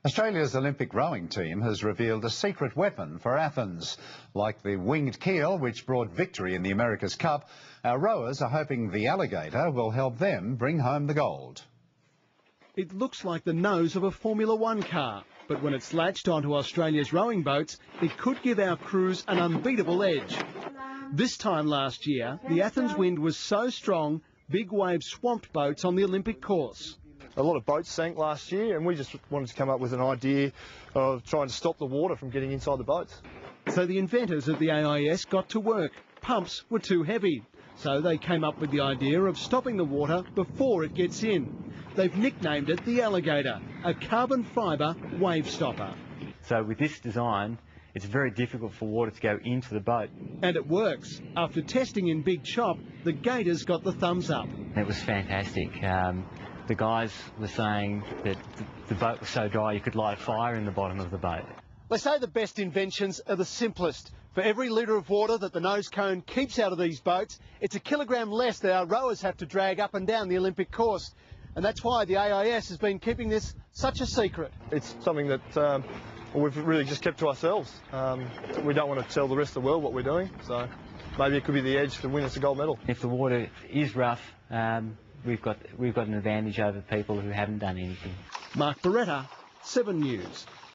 Australia's Olympic rowing team has revealed a secret weapon for Athens. Like the winged keel, which brought victory in the America's Cup, our rowers are hoping the alligator will help them bring home the gold. It looks like the nose of a Formula One car, but when it's latched onto Australia's rowing boats, it could give our crews an unbeatable edge. This time last year, the Athens wind was so strong, big waves swamped boats on the Olympic course. A lot of boats sank last year, and we just wanted to come up with an idea of trying to stop the water from getting inside the boats. So the inventors of the AIS got to work. Pumps were too heavy, so they came up with the idea of stopping the water before it gets in. They've nicknamed it the Alligator, a carbon fibre wave stopper. So with this design, it's very difficult for water to go into the boat. And it works. After testing in Big Chop, the Gators got the thumbs up. It was fantastic. The guys were saying that the boat was so dry you could light a fire in the bottom of the boat. They say the best inventions are the simplest. For every litre of water that the nose cone keeps out of these boats, it's a kilogram less that our rowers have to drag up and down the Olympic course. And that's why the AIS has been keeping this such a secret. It's something that we've really just kept to ourselves. We don't want to tell the rest of the world what we're doing, so maybe it could be the edge to win us a gold medal. If the water is rough, we've got an advantage over people who haven't done anything. Mark Barretta, 7 News.